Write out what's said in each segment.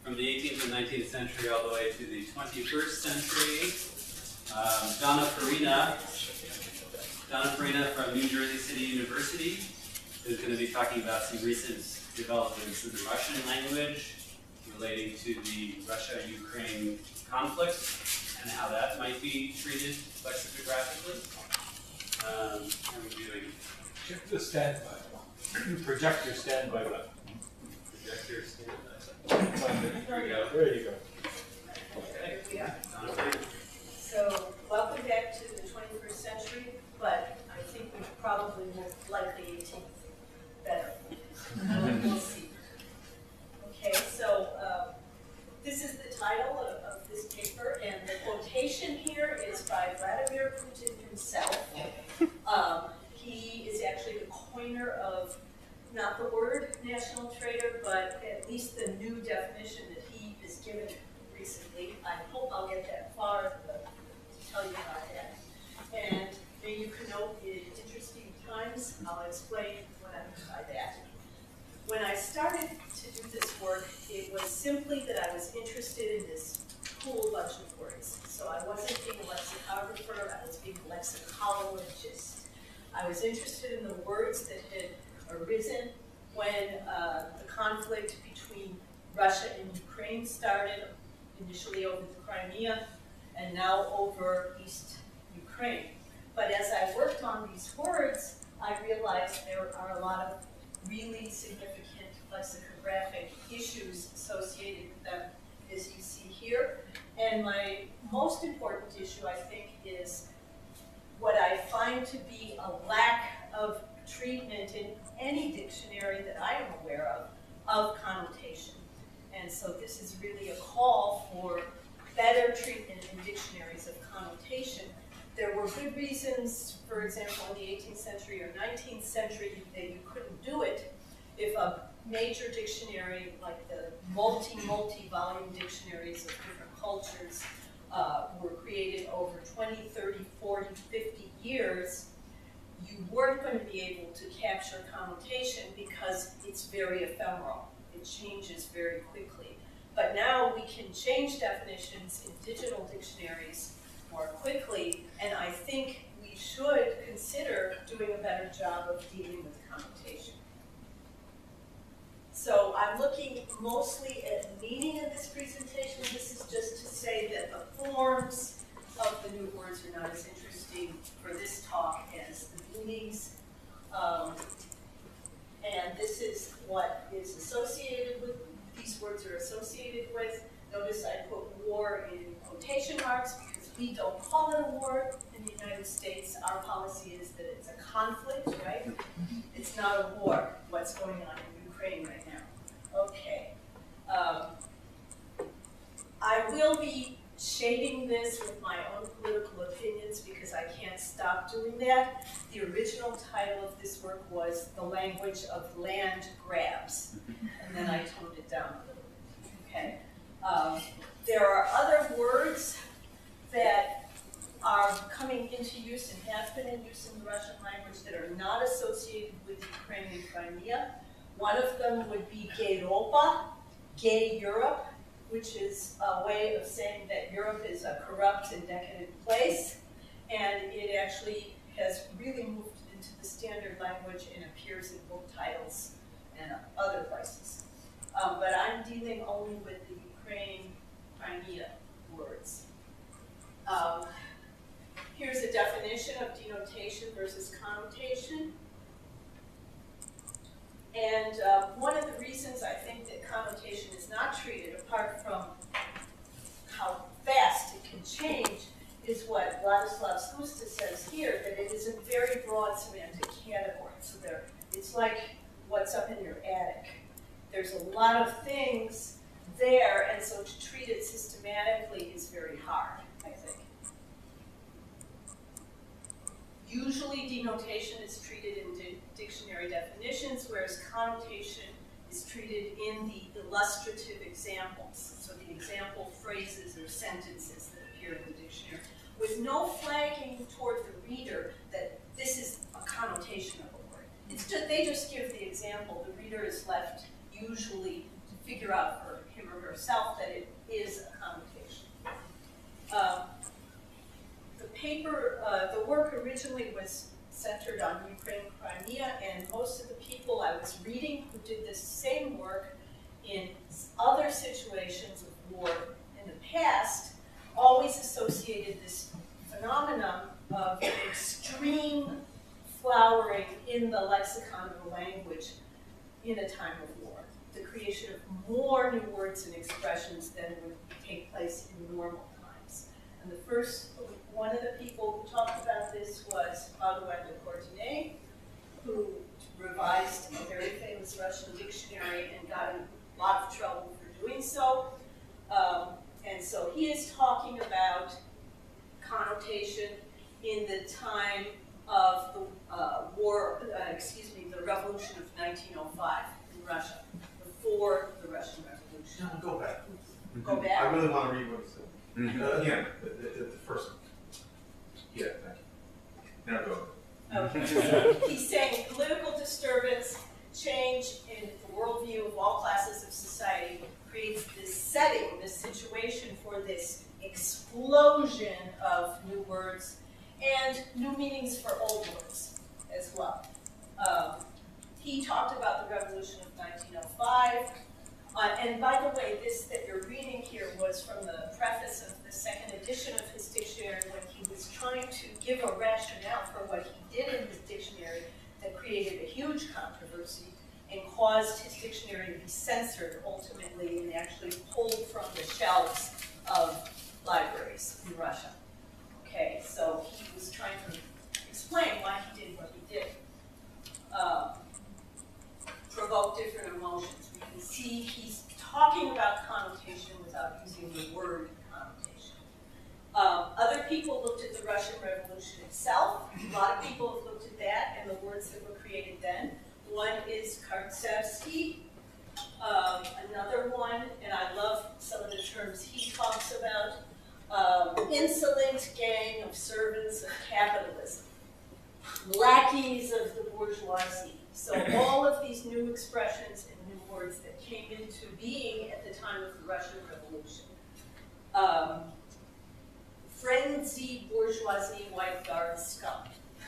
from the 18th and 19th century all the way to the 21st century. Donna Farina from New Jersey City University is going to be talking about some recent developments in the Russian language relating to the Russia-Ukraine conflict and how that might be treated lexicographically. How are we doing? Check the standby. Projector standby button. Projector standby. There you go. There you go. Okay. Yeah. So, welcome back to the 21st century, but I think we probably will like the 18th better. We'll see. Okay, so this is the title of this paper, and the quotation here is by Vladimir Putin himself. He is actually the coiner of not the word national traitor, but at least the new definition that he has given recently. I hope I'll get that far to tell you about that. And maybe you can note in interesting times, I'll explain what I mean by that. When I started to do this work, it was simply that I was interested in this cool bunch of words. So I wasn't being a lexicographer, I was being a lexicologist. I was interested in the words that had arisen when the conflict between Russia and Ukraine started, initially over the Crimea, and now over East Ukraine. But as I worked on these words, I realized there are a lot of really significant lexicographic issues associated with them, as you see here. And my most important issue, I think, is what I find to be a lack of treatment in any dictionary that I am aware of connotation. And so this is really a call for better treatment in dictionaries of connotation. There were good reasons, for example, in the 18th century or 19th century, that you couldn't do it if a major dictionary, like the multi-volume dictionaries of different cultures, were created over 20, 30, 40, 50 years, you weren't going to be able to capture connotation because it's very ephemeral. It changes very quickly. But now we can change definitions in digital dictionaries more quickly, and I think we should consider doing a better job of dealing with connotation. So I'm looking mostly at meaning in this presentation. This is just to say that the forms of the new words are not as interesting for this talk as the meanings. And this is what is associated with, these words are associated with. Notice I put war in quotation marks because we don't call it a war in the United States. Our policy is that it's a conflict, right? It's not a war, what's going on in Ukraine right now. Okay. I will be shading this with my own political opinions because I can't stop doing that. The original title of this work was The Language of Land Grabs, and then I toned it down a little bit, okay? There are other words that are coming into use and have been in use in the Russian language that are not associated with Ukraine and Crimea. One of them would be gay Europa, gay Europe, which is a way of saying that Europe is a corrupt and decadent place, and it actually has really moved into the standard language and appears in book titles and other places. But I'm dealing only with the Ukraine-Crimea words. Here's a definition of denotation versus connotation. And one of the reasons I think that connotation is not treated, apart from how fast it can change, is what Vladislav Skusta says here, that it is a very broad semantic category. So it's like what's up in your attic. There's a lot of things there, and so to treat it systematically is very hard, I think. Usually denotation is treated in dictionary definitions, whereas connotation is treated in the illustrative examples. So the example phrases or sentences that appear in the dictionary, with no flagging toward the reader that this is a connotation of a word. It's just, they just give the example. The reader is left usually to figure out for him or herself that it is a connotation. The paper, the work originally was centered on Ukraine, Crimea, and most of the people I was reading who did this same work in other situations of war in the past always associated this phenomenon of extreme flowering in the lexicon of the language in a time of war. The creation of more new words and expressions than would take place in normal times. And the first, one of the people who talked about this was Ugly, who revised a very famous Russian dictionary and got in a lot of trouble for doing so. And so he is talking about connotation in the time of the the revolution of 1905 in Russia, before the Russian Revolution. No, go back. Go back? I really want to read what he said. Again, the first one. Yeah, thank you. Now go. Okay. He's saying political disturbance, change in the worldview of all classes of society creates this setting, this situation for this explosion of new words and new meanings for old words as well. He talked about the revolution of 1905. And by the way, this that you're reading here was from the preface of the second edition of his dictionary when he was trying to give a rationale for what he did in his dictionary that created a huge controversy and caused his dictionary to be censored ultimately and actually pulled from the shelves of libraries in Russia. Okay, so he was trying to explain why he did what he did. Provoke different emotions. We can see he's talking about connotation without using the word connotation. Other people looked at the Russian Revolution itself. A lot of people have looked at that and the words that were created then. One is Krymnash, another one, and I love some of the terms he talks about, insolent gang of servants of capitalism, lackeys of the bourgeoisie. So all of these new expressions and new words that came into being at the time of the Russian Revolution. Frenzied bourgeoisie, white guard scum.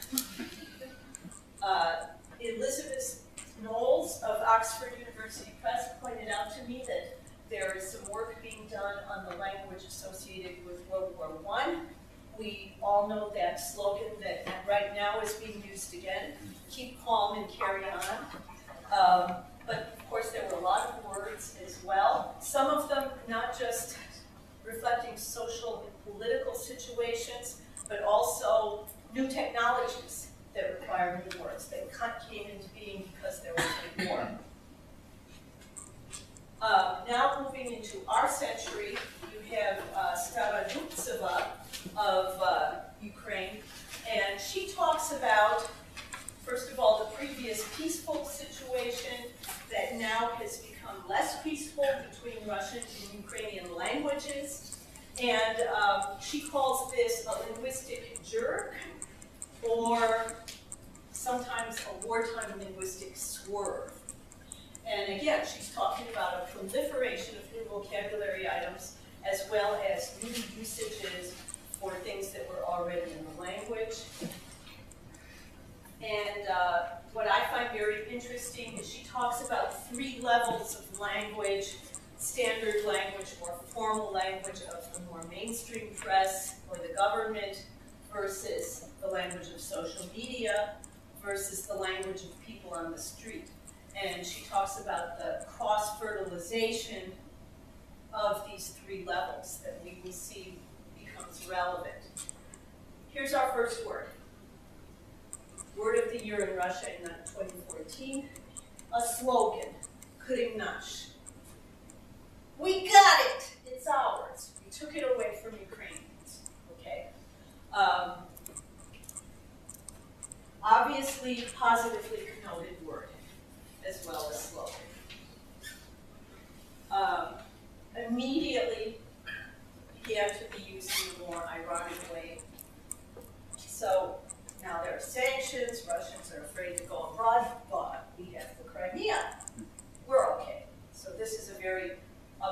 Elizabeth Knowles of Oxford University Press pointed out to me that there is some work being done on the language associated with World War I. We all know that slogan that right now is being used again, keep calm and carry on. But of course there were a lot of words as well. Some of them not just reflecting social and political situations, but also new technologies that require new words that came into being because there was a war. Now moving into our century, you have Starodubtseva of Ukraine, and she talks about, first of all, the previous peaceful situation that now has become less peaceful between Russian and Ukrainian languages, and she calls this a linguistic jerk, or sometimes a wartime linguistic swerve. And again, she's talking about a proliferation of new vocabulary items as well as new usages for things that were already in the language. And what I find very interesting is she talks about 3 levels of language: standard language, more formal language of the more mainstream press or the government, versus the language of social media, versus the language of people on the street. And she talks about the cross-fertilization of these 3 levels that we will see becomes relevant. Here's our first word. Word of the year in Russia in 2014, a slogan, krymnash. We got it, it's ours. We took it away from Ukrainians, okay? Obviously, positively connoted word, as well as slogan. Immediately, he had to be used in a more ironic way. So now there are sanctions, Russians are afraid to go abroad, but we have the Crimea. We're okay. So this is a very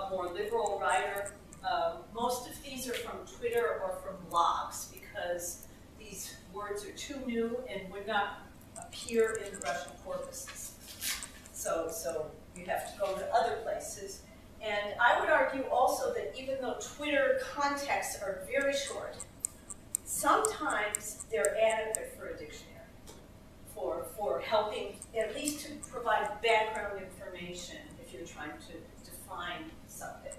a more liberal writer. Most of these are from Twitter or from blogs because these words are too new and would not appear in the Russian corpuses. So you have to go to other places. And I would argue also that even though Twitter contexts are very short, sometimes they're adequate for a dictionary, for helping at least to provide background information if you're trying to define something.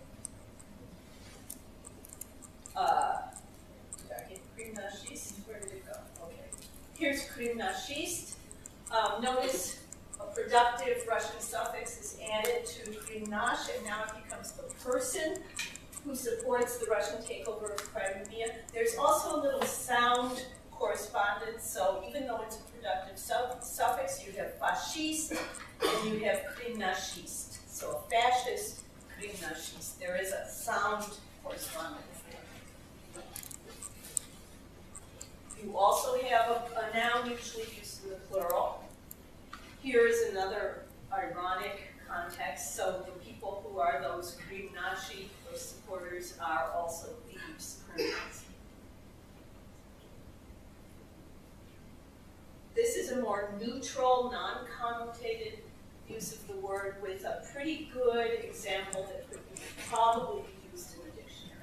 Did I get krymnash? Where did it go? Okay. Here's krymnash. Notice a productive Russian suffix is added to krymnash, and now it becomes the person who supports the Russian takeover of Crimea. There's also a little sound correspondence, so even though it's a productive suffix, you have fascist and you have krymnashist. So a fascist, krymnashist. There is a sound correspondence there. You also have a noun usually used in the plural. Here is another ironic context. So the people who are those krymnashi, those supporters, are also thieves, criminals. This is a more neutral, non-connotated use of the word with a pretty good example that could probably be used in a dictionary.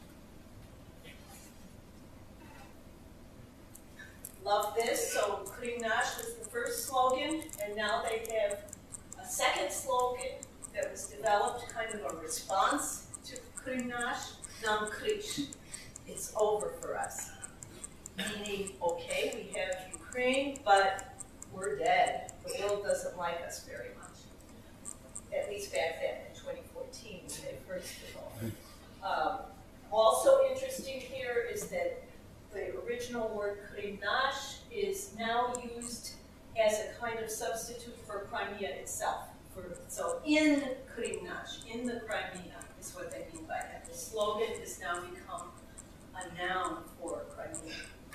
Love this. So krymnash was the first slogan, and now they have a second slogan that was developed, kind of a response to krymnash, nam krish. It's over for us. Meaning, okay, we have Ukraine, but we're dead. The world doesn't like us very much. At least back then in 2014 when they first evolved. Also interesting here is that the original word krymnash is now used as a kind of substitute for Crimea itself. So in krymnash, in the Crimea, is what they mean by that. The slogan has now become a noun for Crimea.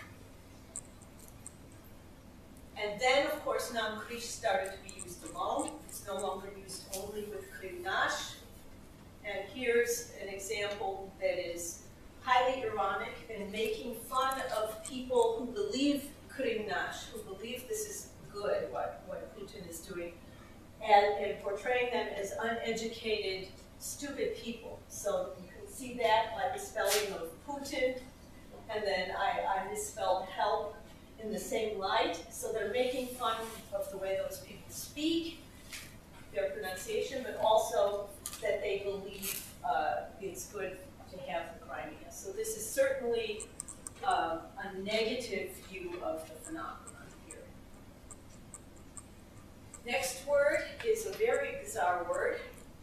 And then, of course, nam krish started to be used alone. It's no longer used only with krymnash. And here's an example that is highly ironic and making fun of people who believe krymnash, who believe this is good, what Putin is doing, and portraying them as uneducated, stupid people. So you can see that by the spelling of Putin, and then I misspelled help in the same light. So they're making fun of the way those people speak, their pronunciation, but also that they believe it's good to have the Crimea. So this is certainly a negative view of the phenomenon here. Next word is a very bizarre word.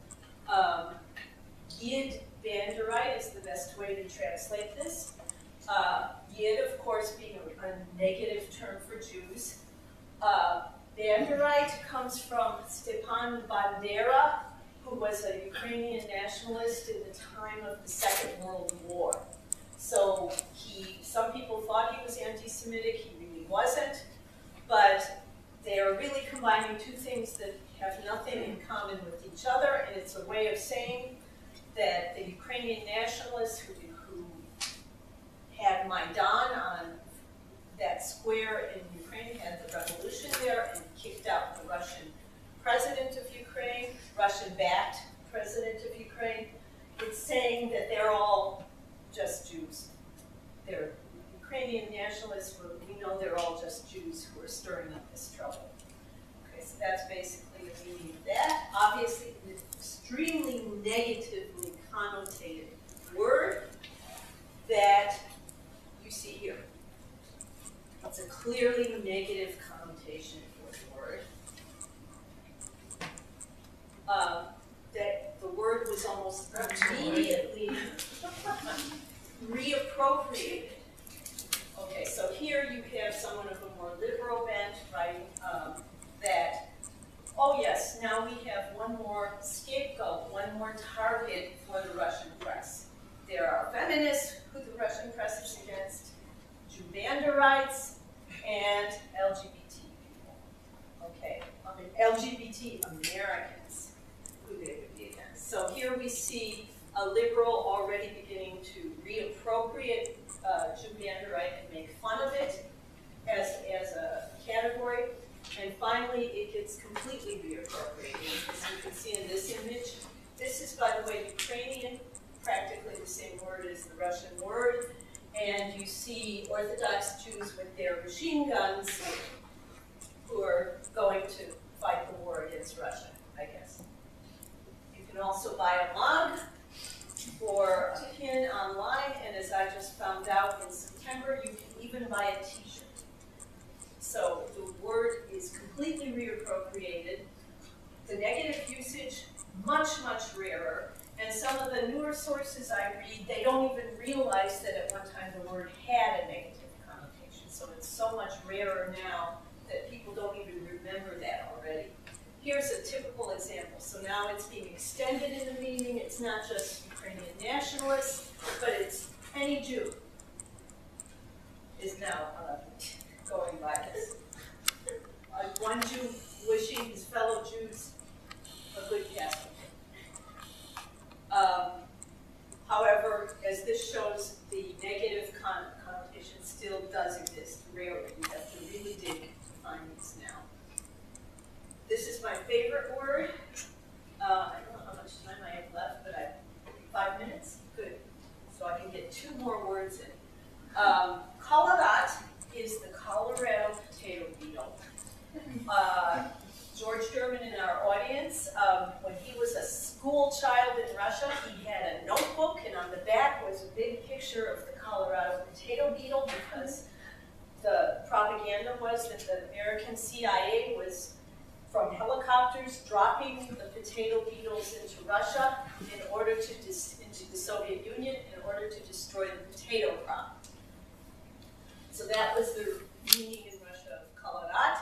Yid banderite is the best way to translate this. Yid, of course, being a negative term for Jews. Banderite comes from Stepan Bandera, who was a Ukrainian nationalist in the time of the Second World War. So some people thought he was anti-Semitic, he really wasn't, but they are really combining two things that have nothing in common with each other, and it's a way of saying that the Ukrainian nationalists who had Maidan on that square in Ukraine, had the revolution there, and kicked out the Russian president of Ukraine, Russian-backed president of Ukraine. It's saying that they're all just Jews. They're Ukrainian nationalists, we know they're all just Jews who are stirring up this trouble. Okay, so that's basically the meaning of that. Obviously, an extremely negatively connotated word that you see here. It's a clearly negative connotation for the word. That the word was almost immediately reappropriated. Okay, so here you have someone of a more liberal bent writing that, oh yes, now we have one more scapegoat, one more target for the Russian press. There are feminists who the Russian press is against, Jew banderites, and LGBT people. Okay, LGBT Americans who they would be against. So here we see a liberal already beginning to reappropriate Judander-right and make fun of it as a category. And finally, it gets completely reappropriated, as you can see in this image. This is, by the way, Ukrainian, practically the same word as the Russian word. And you see Orthodox Jews with their machine guns who are going to fight the war against Russia, I guess. You can also buy a mug or a pin online, and as I just found out in September, you can even buy a t-shirt. So the word is completely reappropriated. The negative usage, much, much rarer. And some of the newer sources I read, they don't even realize that at one time the word had a negative connotation. So it's so much rarer now that people don't even remember that already. Here's a typical example. So now it's being extended in the meaning. It's not just Ukrainian nationalists, but it's any Jew is now going by this. One Jew wishing his fellow Jews a good Passover. However, as this shows, the negative connotation still does exist. Rarely. You have to really dig to find these now. This is my favorite word. I don't know how much time I have left, but I have 5 minutes. Good. So I can get 2 more words in. Colorat is the Colorado potato beetle. George German in our audience, when he was a school child in Russia, he had a notebook, and on the back was a big picture of the Colorado potato beetle, because the propaganda was that the American CIA was from helicopters dropping the potato beetles into Russia in order to into the Soviet Union in order to destroy the potato crop. So that was the meaning in Russia of Colorat.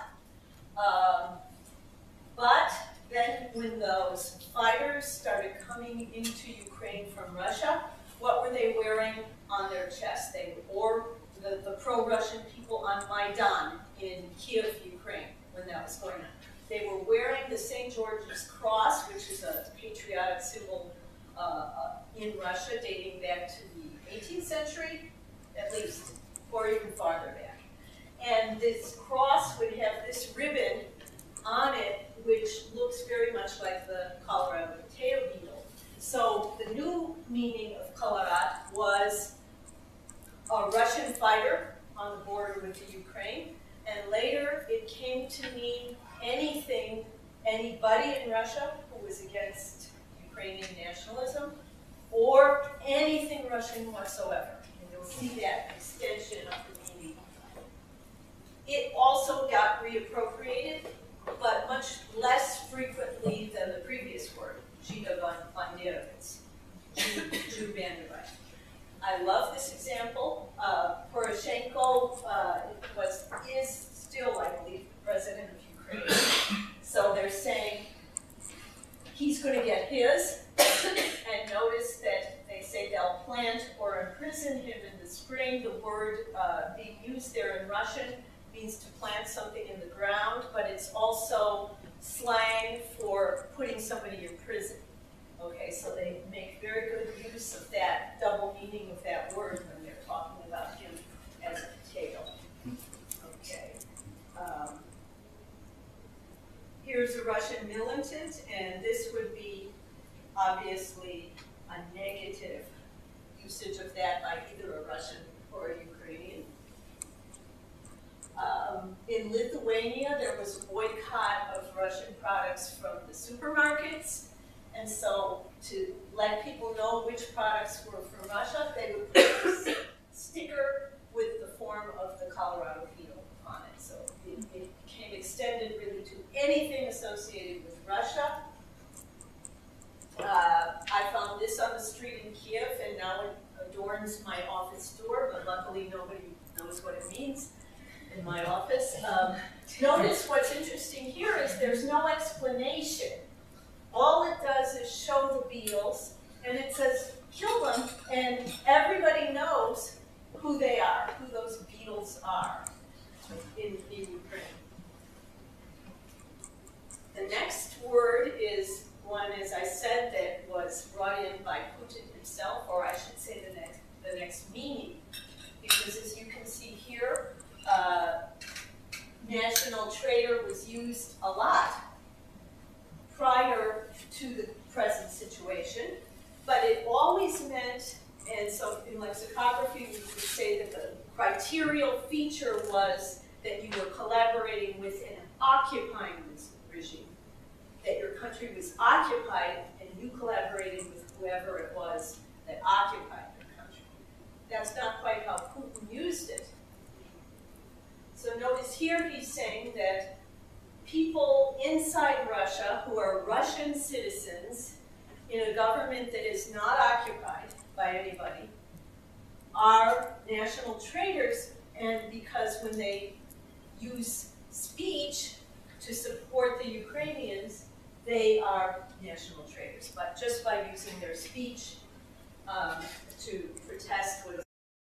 But then when those fighters started coming into Ukraine from Russia, what were they wearing on their chest? They wore the pro-Russian people on Maidan in Kiev, Ukraine, when that was going on. They were wearing the St. George's Cross, which is a patriotic symbol in Russia dating back to the 18th century, at least, or even farther back. And this cross would have this ribbon on it, which looks very much like the Colorado potato beetle. So the new meaning of Colorat was a Russian fighter on the border with the Ukraine, and later it came to mean anything, anybody in Russia who was against Ukrainian nationalism, or anything Russian whatsoever. And you'll see that extension of the meaning. It also got reappropriated, but much less frequently than the previous word, Žida Banderovets, Judander-right. I love this example. Poroshenko is still, I believe, the president of Ukraine. So they're saying he's going to get his, and notice that they say they'll plant or imprison him in the spring. The word being used there in Russian means to plant something in the ground, but it's also slang for putting somebody in prison. Okay, so they make very good use of that double meaning of that word when they're talking about him as a potato. Okay. Here's a Russian militant, and this would be obviously a negative usage of that by either a Russian or a Ukrainian. In Lithuania, there was a boycott of Russian products from the supermarkets. And so to let people know which products were from Russia, they would put a sticker with the form of the Colorado beetle on it. So it became extended really to anything associated with Russia. I found this on the street in Kiev, and now it adorns my office door, but luckily nobody knows what it means in my office. Notice what's interesting here is there's no explanation. All it does is show the beetles, and it says, kill them, and everybody knows who they are, who those beetles are in Ukraine. The next word is one, as I said, that was trader was used a lot prior to the present situation, but it always meant, and so in lexicography we would say that the criterial feature was that you were collaborating with an occupying regime, that your country was occupied and you collaborated with whoever it was that occupied your country. That's not quite how Putin used it. So notice here he's saying that people inside Russia who are Russian citizens in a government that is not occupied by anybody are national traitors, and because when they use speech to support the Ukrainians, they are national traitors, but just by using their speech to protest would.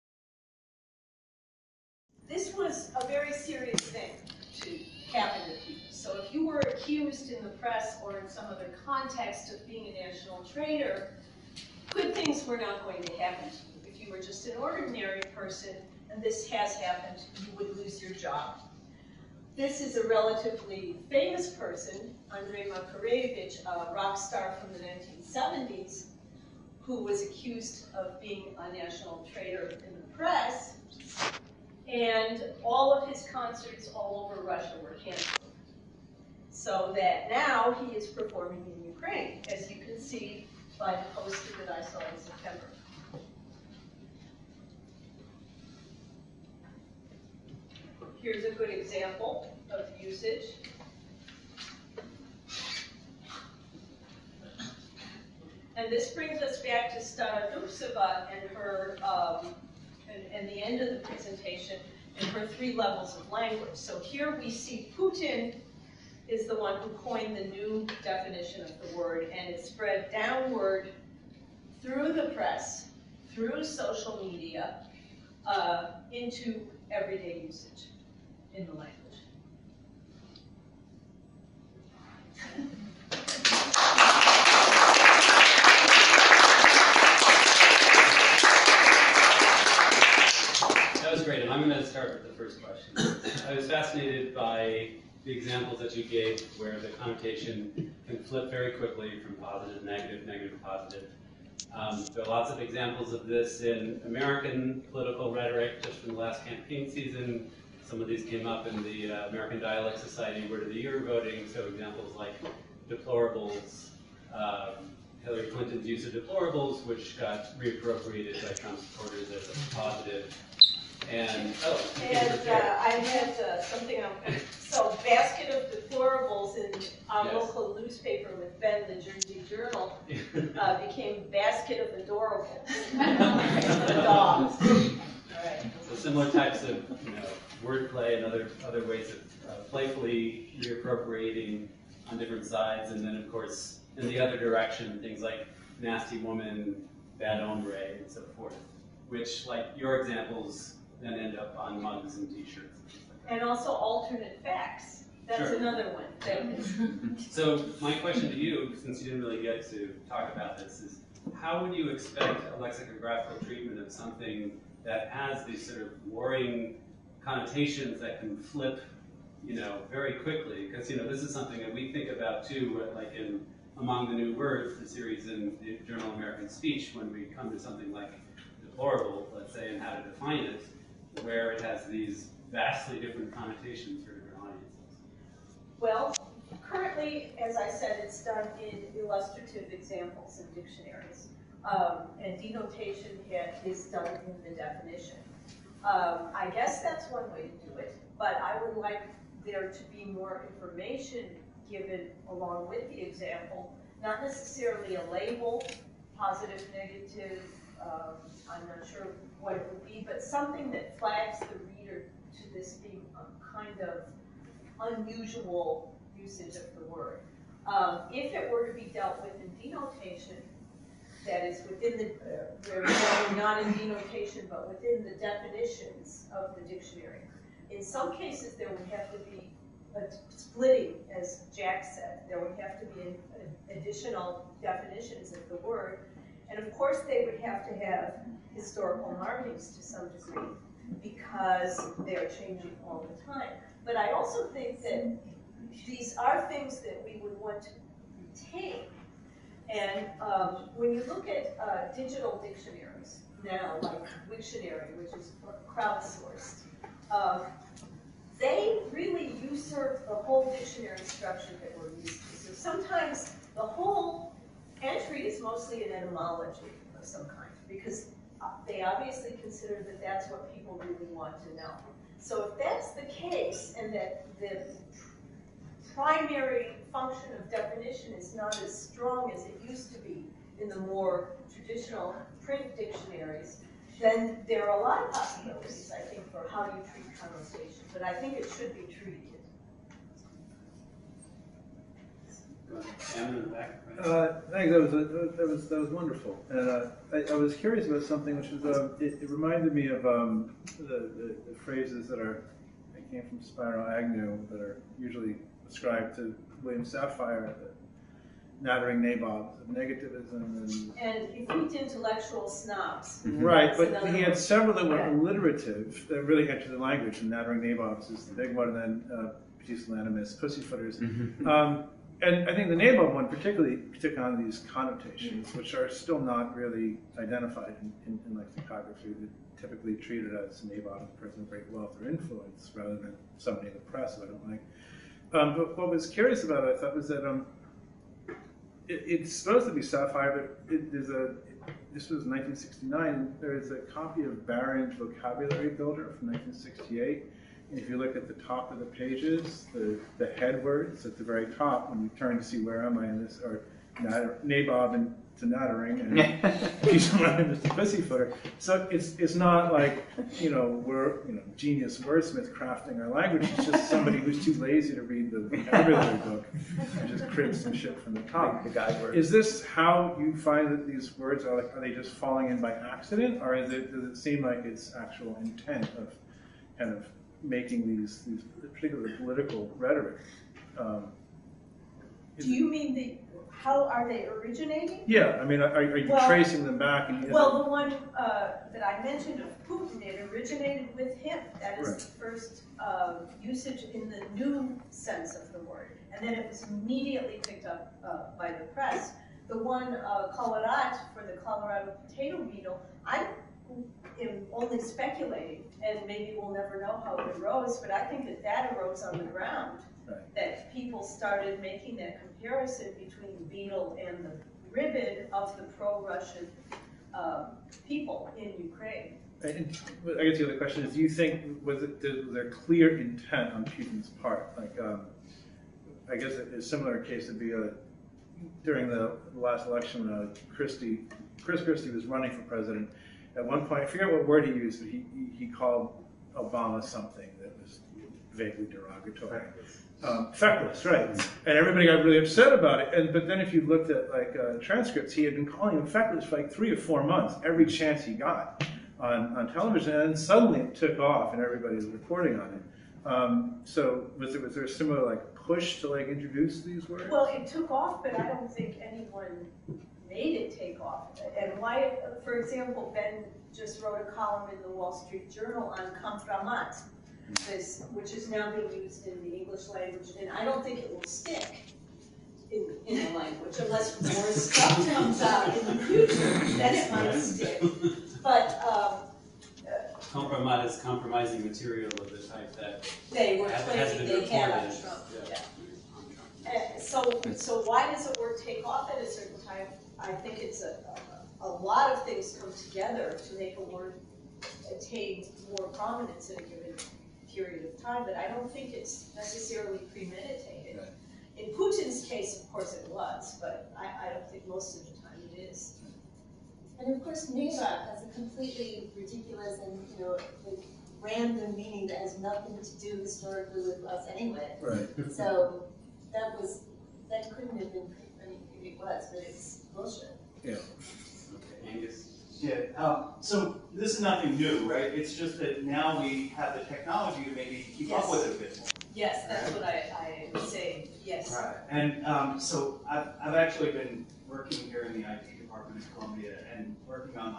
This was a very serious thing to happen to people. So if you were accused in the press or in some other context of being a national traitor, good things were not going to happen to you. If you were just an ordinary person, and this has happened, you would lose your job. This is a relatively famous person, Andrei Makarevich, a rock star from the 1970s, who was accused of being a national traitor in the press, and all of his concerts all over Russia were canceled. So that now he is performing in Ukraine, as you can see by the poster that I saw in September. Here's a good example of usage. And this brings us back to Starodubtseva and her, and the end of the presentation, and her 3 levels of language. So here we see Putin is the one who coined the new definition of the word, and it spread downward through the press, through social media, into everyday usage in the language. That was great, and I'm going to start with the first question. I was fascinated by the examples that you gave where the connotation can flip very quickly from positive, negative, negative, positive. There are lots of examples of this in American political rhetoric just from the last campaign season. Some of these came up in the American Dialect Society Word of the Year voting, so examples like deplorables, Hillary Clinton's use of deplorables, which got reappropriated by Trump supporters as a positive. And, I had something on, so basket of deplorables in our Yes. local newspaper with Ben, the Jersey Journal, became basket of adorables. The dogs. All right. So similar types of wordplay and other ways of playfully reappropriating on different sides, and then of course in the other direction, things like nasty woman, bad hombre, and so forth, which, like your examples, then end up on mugs and t-shirts. And also alternate facts. That's Sure. another one. That is. So my question to you, since you didn't really get to talk about this, is how would you expect a lexicographical treatment of something that has these sort of warring connotations that can flip, very quickly? Because this is something that we think about too, like in Among the New Words, the series in the Journal of American Speech, when we come to something like deplorable, let's say, and how to define it, where it has these vastly different connotations for different audiences. Well, currently, as I said, it's done in illustrative examples and dictionaries. And denotation is done in the definition. I guess that's one way to do it, but I would like there to be more information given along with the example, not necessarily a label, positive, negative, I'm not sure what it would be, but something that flags the reader to this being a kind of unusual usage of the word. If it were to be dealt with in denotation, that is within the, not in denotation, but within the definitions of the dictionary. In some cases, there would have to be a splitting, as Jack said. There would have to be additional definitions of the word. And of course, they would have to have historical markings to some degree, because they're changing all the time. But I also think that these are things that we would want to retain. And when you look at digital dictionaries now, like Wiktionary, which is crowdsourced, they really usurp the whole dictionary structure that we're used to. So sometimes the whole entry is mostly an etymology of some kind, because they obviously consider that that's what people really want to know. So if that's the case, and that the primary function of definition is not as strong as it used to be in the more traditional print dictionaries, then there are a lot of possibilities, I think, for how you treat connotation. But I think it should be treated. Sam in the back. Thanks. That was wonderful. And I was curious about something, which was it reminded me of the phrases that came from Spyro Agnew that are usually ascribed to William Safire, the nattering nabobs of negativism And effete intellectual snobs. Right, That's but he another had one. several that were Yeah. alliterative that really entered the language, and nattering nabobs is the big one, and then pusillanimous pussyfooters. And I think the nabob one particularly took on these connotations, which are still not really identified in lexicography. They're typically treated as nabob, a person of great wealth or influence, rather than somebody in the press who I don't like. But what was curious about it, I thought, was that it's supposed to be Sapphire, but this was 1969. There is a copy of Barron's Vocabulary Builder from 1968. And if you look at the top of the pages, the head words at the very top, when you turn to see where am I in this, are nabob and to nattering, and pusillanimous to pussyfooter. So it's not like we're genius wordsmith crafting our language. It's just somebody who's too lazy to read the vocabulary book and just cribs some shit from the top. The guide words. Is this how you find that these words are they just falling in by accident, or does it seem like it's actual intent of kind of making these particularly political rhetoric? Do you mean how are they originating? Yeah, I mean, are you tracing them back? Well, the one that I mentioned of Putin, it originated with him. That is Right. the first usage in the new sense of the word. And then it was immediately picked up by the press. The one, colorat, for the Colorado potato beetle, I am only speculating, and maybe we'll never know how it arose, but I think that arose on the ground. Right. That people started making that comparison between the beetle and the ribbon of the pro-Russian people in Ukraine. And I guess the other question is, do you think, was there clear intent on Putin's part? Like, I guess a similar case would be during the last election, Chris Christie was running for president. At one point, I forget what word he used, but he called Obama something that was vaguely derogatory. Feckless, right? And everybody got really upset about it. But then if you looked at transcripts, he had been calling him feckless for 3 or 4 months, every chance he got on television, and then suddenly it took off, and everybody was reporting on it. So was there a similar push to introduce these words? Well, it took off, but I don't think anyone made it take off. And why, for example, Ben just wrote a column in the Wall Street Journal on compromat, which is now being used in the English language, and I don't think it will stick in the language unless more stuff comes out in the future. Then it might stick. But compromat is compromising material of the type that they were has claiming been they had on reported. Trump. Yeah. So why does a word take off at a certain time? I think it's a lot of things come together to make a word attain more prominence in a given period of time, but I don't think it's necessarily premeditated. Right. In Putin's case, of course it was, but I don't think most of the time it is. And of course, neva has a completely ridiculous and random meaning that has nothing to do historically with us anyway. Right. So that couldn't have been. I mean, it was, but it's bullshit. Yeah. Okay, Angus. Yeah, so this is nothing new, right? It's just that now we have the technology to maybe keep up with it a bit more. Yes, that's what I am saying, yes. Right. And so I've actually been working here in the IT department at Columbia and working on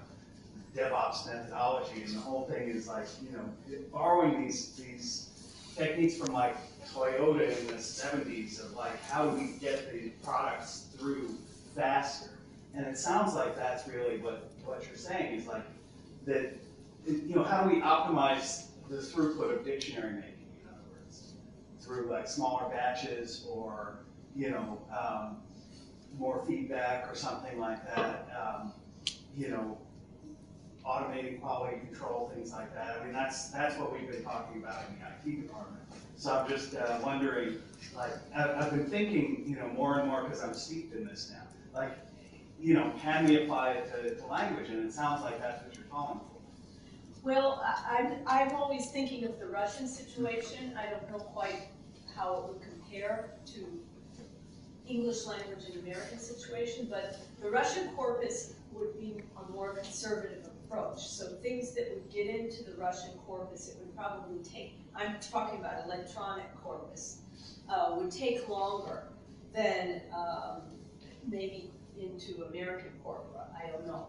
DevOps methodology, and the whole thing is borrowing these techniques from like Toyota in the 70s of like how do we get the products through faster. And it sounds like that's really what you're saying is like that, you know, how do we optimize the throughput of dictionary making, in other words, through like smaller batches or, you know, more feedback or something like that, you know, automating quality control, things like that. I mean, that's what we've been talking about in the IT department. So I'm just wondering, like, I've been thinking, you know, more and more because I'm steeped in this now. Like, you know, can we apply it to language? And it sounds like that's what you're calling for. Well, I'm always thinking of the Russian situation. I don't know quite how it would compare to English language and American situation, but the Russian corpus would be a more conservative approach. So things that would get into the Russian corpus, it would probably take, I'm talking about electronic corpus, would take longer than maybe into American corpora, I don't know.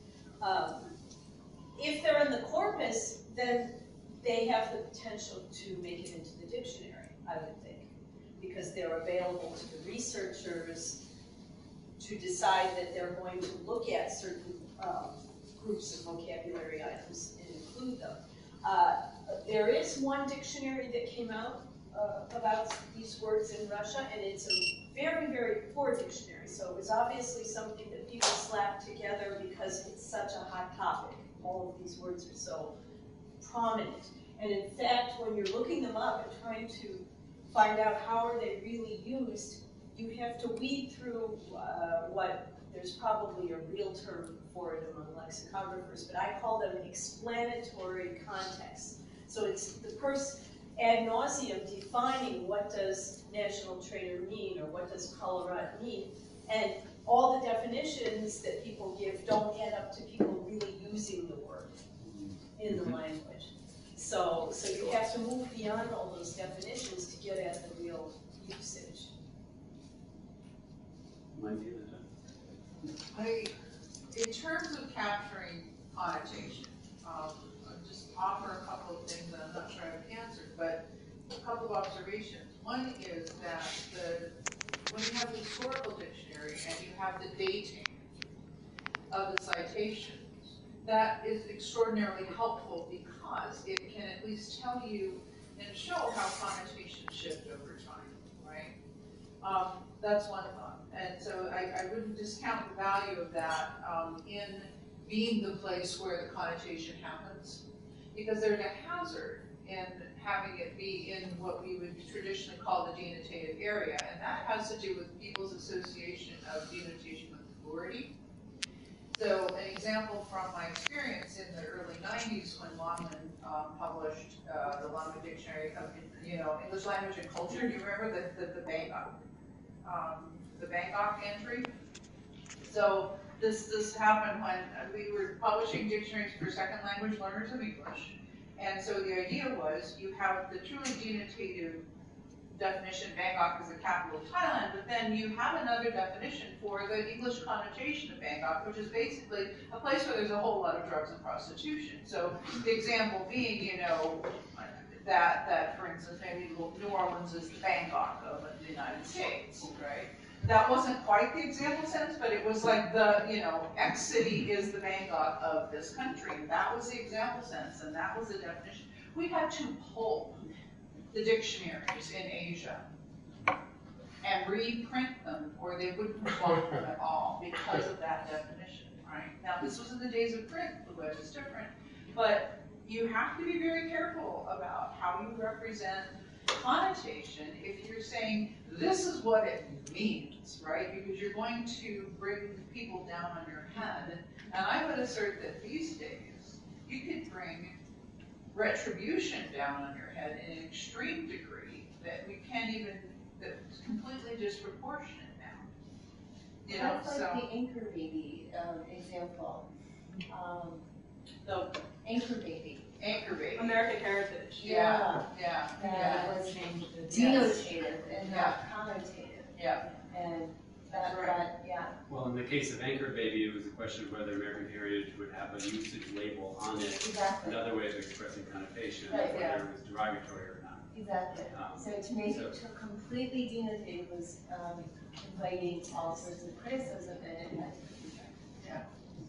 If they're in the corpus, then they have the potential to make it into the dictionary, I would think, because they're available to the researchers to decide that they're going to look at certain groups of vocabulary items and include them. There is one dictionary that came out about these words in Russia, and it's a very, very poor dictionary. So it was obviously something that people slapped together because it's such a hot topic. All of these words are so prominent. And in fact, when you're looking them up and trying to find out how are they really used, you have to weed through there's probably a real term for it among lexicographers, but I call them explanatory contexts. So it's the person ad nauseum defining what does national trainer mean or what does colorat mean, and all the definitions that people give don't add up to people really using the word in the language. So you have to move beyond all those definitions to get at the real usage. In terms of capturing connotation, I'll just offer a couple of things that I'm not sure I've answered, but a couple of observations. One is that when you have the historical dictionary and you have the dating of the citations, that is extraordinarily helpful because it can at least tell you and show how connotations shift over time, right? That's one thought. And so I wouldn't discount the value of that in being the place where the connotation happens, because there's a hazard in having it be in what we would traditionally call the denotative area, and that has to do with people's association of denotation with authority. So an example from my experience in the early 90s when Longman published the Longman Dictionary of English Language and Culture. Do you remember the Bangkok entry? So this happened when we were publishing dictionaries for second language learners of English. And so the idea was you have the truly denotative definition, Bangkok is the capital of Thailand, but then you have another definition for the English connotation of Bangkok, which is basically a place where there's a whole lot of drugs and prostitution. So the example being, that for instance, maybe New Orleans is the Bangkok of the United States, right? That wasn't quite the example sense, but it was like X city is the Bangkok of this country. And that was the example sense, and that was the definition. We had to pull the dictionaries in Asia and reprint them, or they wouldn't want them at all because of that definition, right? Now, this was in the days of print, the web is different, but you have to be very careful about how you represent connotation if you're saying this is what it means, right? Because you're going to bring people down on your head. And I would assert that these days you could bring retribution down on your head in an extreme degree that we can't even, that's completely disproportionate now. That's like the Anchor Baby example. The Anchor Baby. Anchor Baby. American Heritage. Yeah. That was denotative and not connotative. Yeah. And That's right. Well, in the case of Anchor Baby, it was a question of whether American Heritage would have a usage label on it, Exactly. another way of expressing connotation, Right, whether it was derogatory or not. Exactly. So to make it completely denotative was inviting all sorts of criticism, and it had to be done.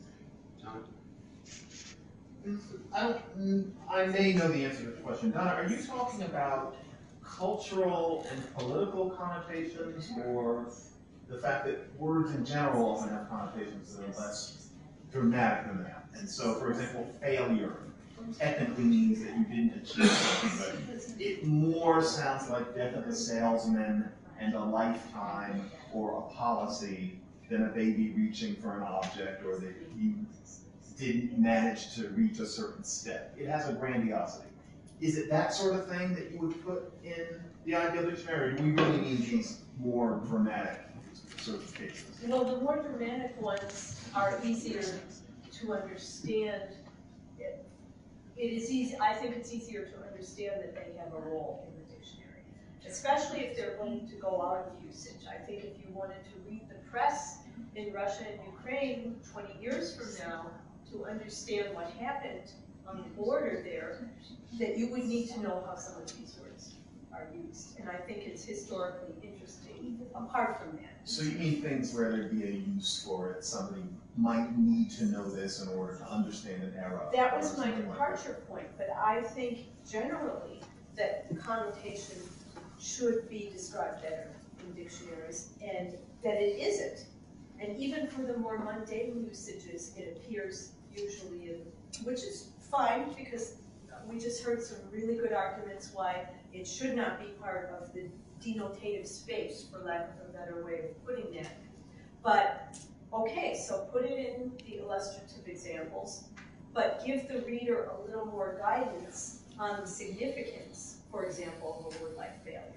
John? I may know the answer to this question. Donna, are you talking about cultural and political connotations, or the fact that words in general often have connotations that are less dramatic than that? And so, for example, failure technically means that you didn't achieve something, but it more sounds like death of a salesman and a lifetime or a policy than a baby reaching for an object, or that you didn't manage to reach a certain step. It has a grandiosity. Is it that sort of thing that you would put in the ideal dictionary, or do we really mean these more dramatic sort of cases? You know, the more dramatic ones are easier to understand. It is easy. I think it's easier to understand that they have a role in the dictionary, especially if they're going to go out of usage. I think if you wanted to read the press in Russia and Ukraine 20 years from now to understand what happened on the border there, that you would need to know how some of these words are used. And I think it's historically interesting apart from that. So you mean things where there'd be a use for it, somebody might need to know this in order to understand an era? That was my departure point, but I think generally that the connotation should be described better in dictionaries, and that it isn't. And even for the more mundane usages, it appears usually in, which is fine, because we just heard some really good arguments why it should not be part of the denotative space, for lack of a better way of putting that. But, okay, so put it in the illustrative examples, but give the reader a little more guidance on the significance, for example, of a word like failure.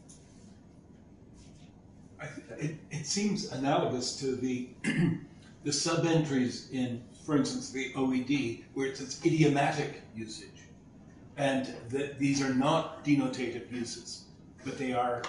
It seems analogous to the the sub-entries in, for instance, the OED, where it says idiomatic usage, and that these are not denotative uses, but they are,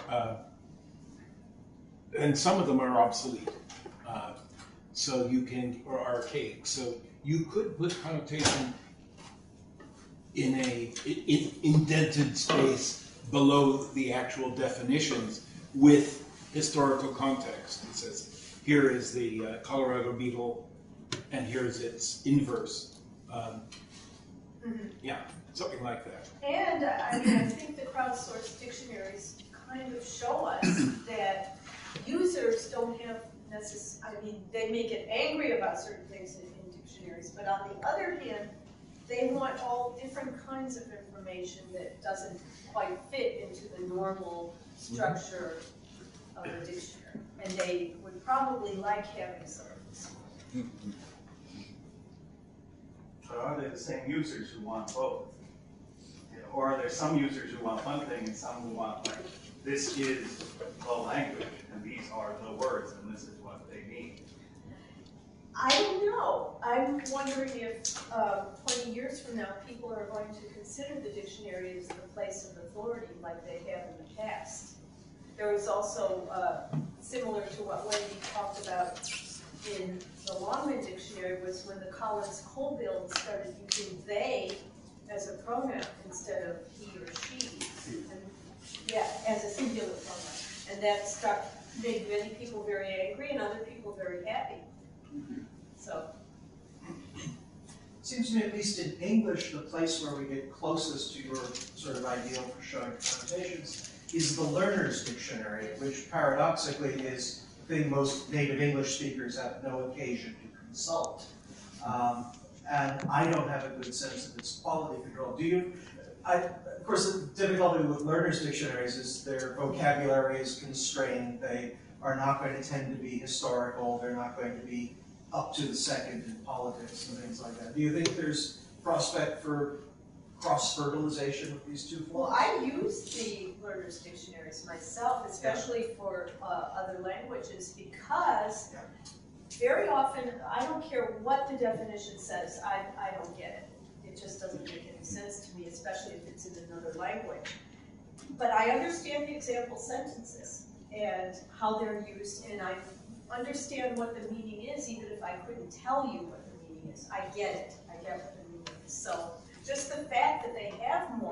and some of them are obsolete, so you can, or archaic. So you could put connotation in a indented space below the actual definitions with historical context. It says, here is the Colorado beetle, and here's its inverse. Yeah, something like that. And I mean, I think the crowdsourced dictionaries kind of show us that users don't have I mean, they may get angry about certain things in dictionaries, but on the other hand, they want all different kinds of information that doesn't quite fit into the normal structure of a dictionary. And they would probably like having some of this. But are they the same users who want both? Or are there some users who want one thing and some who want, like, this is the language and these are the words and this is what they mean? I don't know. I'm wondering if 20 years from now people are going to consider the dictionary as the place of authority like they have in the past. There was also, similar to what Wendy talked about in the Longman Dictionary, was when the Collins-Colville started using they as a pronoun instead of he or she. And, yeah, as a singular pronoun. And that made many people very angry and other people very happy. So. Seems to me, at least in English, the place where we get closest to your sort of ideal for showing connotations is the Learner's Dictionary, which paradoxically is the thing most native English speakers have no occasion to consult. And I don't have a good sense of its quality control. Do you? Of course, the difficulty with Learner's Dictionaries is their vocabulary is constrained. They are not going to tend to be historical. They're not going to be up to the second in politics and things like that. Do you think there's prospect for cross-fertilization with these two forms? Well, I use the Learner's Dictionaries myself, especially for other languages, because very often, I don't care what the definition says, I don't get it. It just doesn't make any sense to me, especially if it's in another language. But I understand the example sentences and how they're used, and I understand what the meaning is, even if I couldn't tell you what the meaning is. I get it. I get what the meaning is. So just the fact that they have more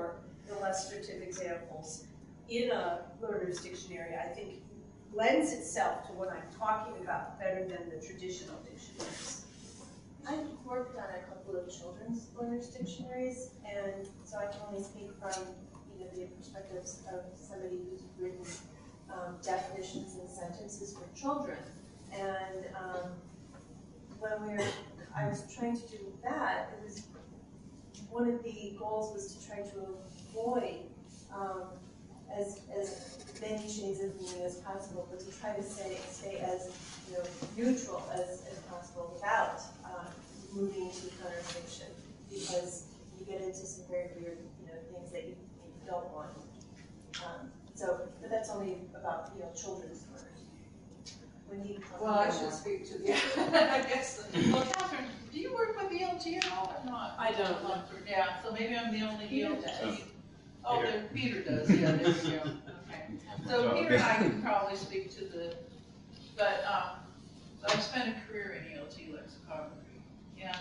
illustrative examples in a learner's dictionary, I think lends itself to what I'm talking about better than the traditional dictionaries. I've worked on a couple of children's learners' dictionaries, and so I can only speak from the perspectives of somebody who's written definitions and sentences for children. And when I was trying to do that, it was one of the goals was to try to avoid as many shades of meaning as possible, but to try to stay as neutral as possible without moving into contradiction, because you get into some very weird things that you don't want. But that's only about children's learners. Well, I should speak to the, I guess, well, Catherine, do you work with ELT at all or not? I don't. Yeah, so maybe I'm the only ELT. does. Oh, Peter does, yeah, there we go. Okay. So Peter and I can probably speak to the, but so I've spent a career in ELT lexicography, and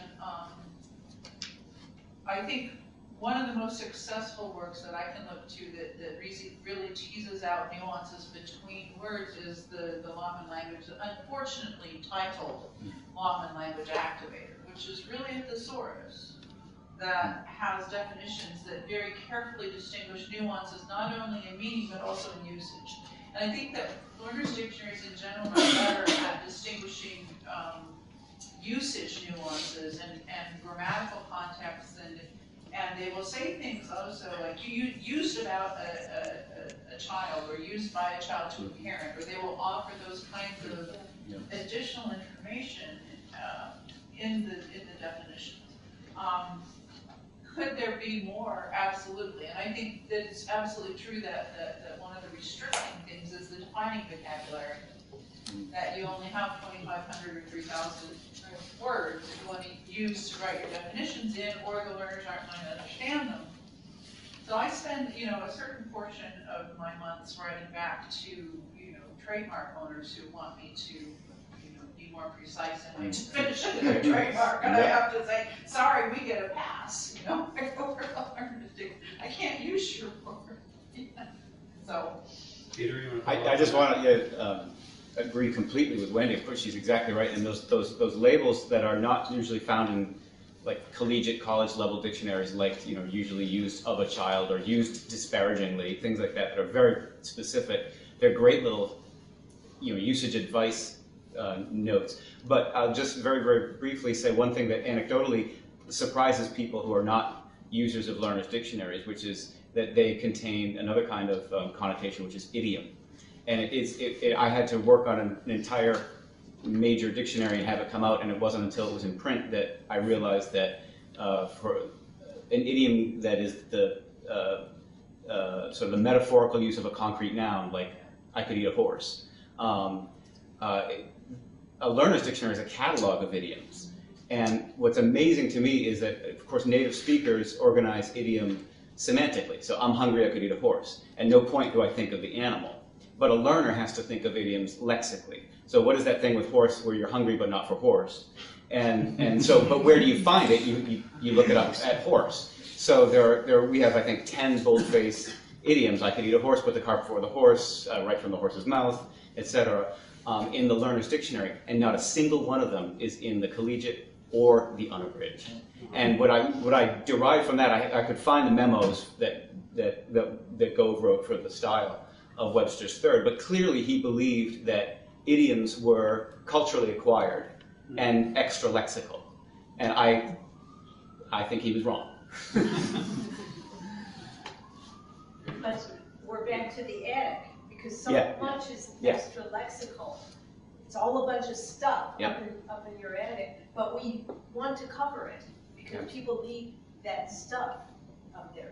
I think one of the most successful works that I can look to that really teases out nuances between words is the Longman language, unfortunately titled Longman Language Activator, which is really a thesaurus that has definitions that very carefully distinguish nuances not only in meaning but also in usage. And I think that learners' dictionaries in general are better at distinguishing usage nuances and grammatical contexts, and they will say things also like you used about a child or used by a child to a parent, or they will offer those kinds of additional information in the definitions. Could there be more? Absolutely. And I think that it's absolutely true that one of the restricting things is the defining vocabulary. That you only have 2,500 or 3,000 words that you want to use to write your definitions in, or the learners aren't going to understand them. So I spend, a certain portion of my months writing back to, trademark owners who want me to, be more precise in my definition of their trademark, and I have to say, sorry, we get a pass, I can't use your word. So. Peter, you want to I just want to agree completely with Wendy. Of course, she's exactly right. And those labels that are not usually found in like collegiate college level dictionaries, like usually used of a child or used disparagingly, things like that are very specific. They're great little usage advice notes. But I'll just very, very briefly say one thing that anecdotally surprises people who are not users of learners' dictionaries, which is that they contain another kind of connotation, which is idiom. And I had to work on an entire major dictionary and have it come out, and it wasn't until it was in print that I realized that for an idiom that is the sort of the metaphorical use of a concrete noun, like I could eat a horse. A learner's dictionary is a catalog of idioms. And what's amazing to me is that, of course, native speakers organize idiom semantically. So I'm hungry, I could eat a horse. At no point do I think of the animal. But a learner has to think of idioms lexically. So what is that thing with horse where you're hungry but not for horse? And so, but where do you find it? You look it up at horse. So we have, I think, 10 boldface idioms. I could eat a horse, put the cart before the horse, right from the horse's mouth, etc. In the learner's dictionary. And not a single one of them is in the collegiate or the unabridged. And what I derived from that, I could find the memos that Gove wrote for the style of Webster's Third, but clearly he believed that idioms were culturally acquired and extra lexical. And I think he was wrong. But we're back to the attic, because so much is extra lexical. It's all a bunch of stuff up in your attic, but we want to cover it because people need that stuff up there.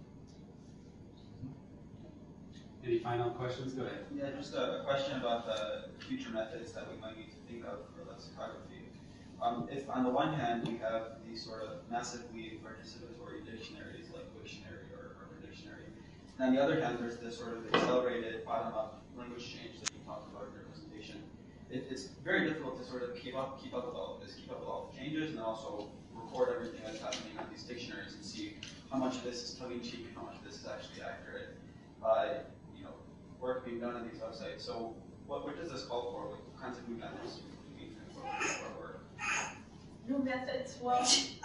Any final questions? Go ahead. Yeah, just a question about the future methods that we might need to think of for lexicography. If on the one hand we have these sort of massively participatory dictionaries like Wiktionary or Harvard Dictionary, and on the other hand there's this sort of accelerated bottom-up language change that you talked about in your presentation. it's very difficult to sort of keep up with all of this, keep up with all the changes, and then also record everything that's happening on these dictionaries and see how much of this is tongue-in-cheek and how much of this is actually accurate. You know, work being done on these websites. So what does this call for? What kinds of new methods do we need to incorporate into our work? New methods, well,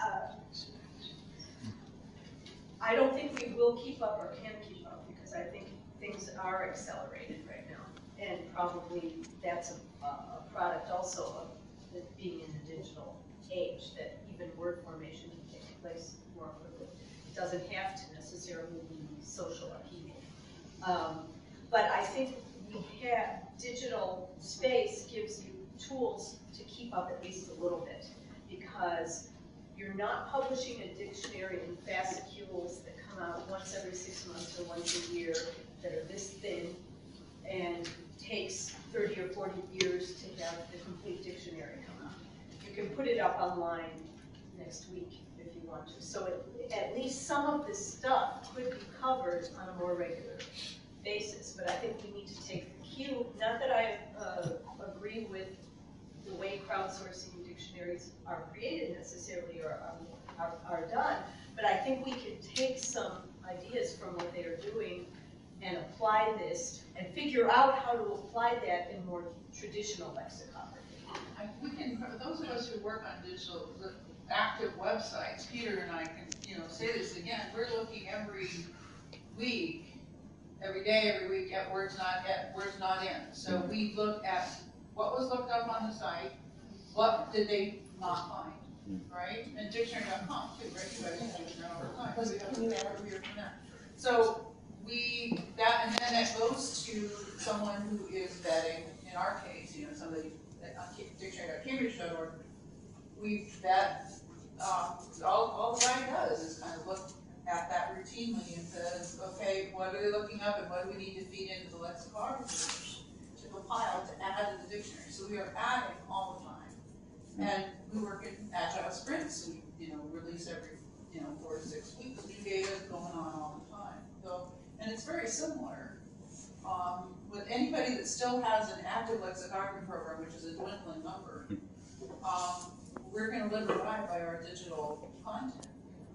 I don't think we will keep up or can keep up, because I think things are accelerated right now. And probably that's a product also of it being in the digital age, that even word formation can take place more quickly. It doesn't have to necessarily be social upheaval. But I think we have, digital space gives you tools to keep up at least a little bit, because you're not publishing a dictionary in fascicules that come out once every 6 months or once a year that are this thin and takes 30 or 40 years to have the complete dictionary come out. You can put it up online next week if you want to. So at least some of this stuff could be covered on a more regular basis. But I think we need to take the cue, not that I agree with the way crowdsourcing dictionaries are created necessarily or are done, but I think we can take some ideas from what they are doing and apply this and figure out how to apply that in more traditional lexicography. We can, for those of us who work on digital active websites, Peter and I can, say this again, we're looking every week, every day, every week at words not in. So we look at what was looked up on the site, what did they not find, right? And dictionary.com too, right? You guys use dictionary all the time. We have a career from that. So and then that goes to someone who is vetting, in our case, somebody on dictionary.cambridge.org, we vet, all the guy does is kind of look at that routinely and says, okay, what are they looking up and what do we need to feed into the lexicography to compile, to add to the dictionary. So we are adding all the time. And we work in agile sprints. We, release every, 4 to 6 weeks. New data is going on all the time. So, and it's very similar. With anybody that still has an active lexicography program, which is a dwindling number, we're going to live or die by our digital content.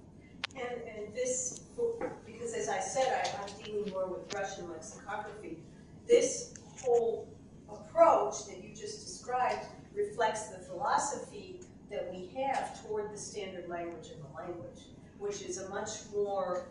And this, because as I said, I'm dealing more with Russian lexicography. This whole approach that you just described reflects the philosophy that we have toward the standard language and the language, which is a much more,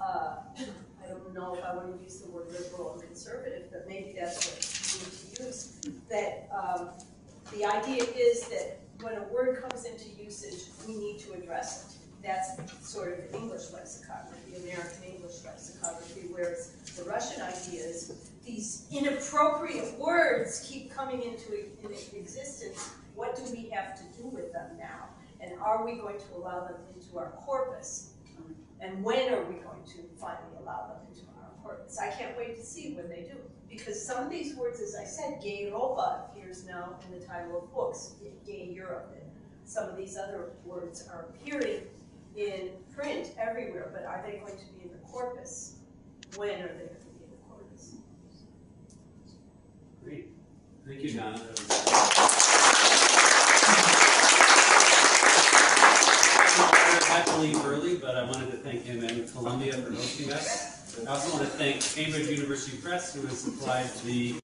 I don't know if I want to use the word liberal and conservative, but maybe that's what we need to use. That the idea is that when a word comes into usage, we need to address it. That's sort of English lexicography, American English lexicography, whereas the Russian idea is these inappropriate words keep coming into existence. What do we have to do with them now? And are we going to allow them into our corpus? And when are we going to finally allow them into our corpus? I can't wait to see when they do. Because some of these words, as I said, gay Europa appears now in the title of books, gay Europe, and some of these other words are appearing in print everywhere, but are they going to be in the corpus? When are they going to be in the corpus? Great. Thank you, Donna. I had to leave early, but I wanted to thank him and Columbia for hosting us. I also want to thank Cambridge University Press, who has supplied the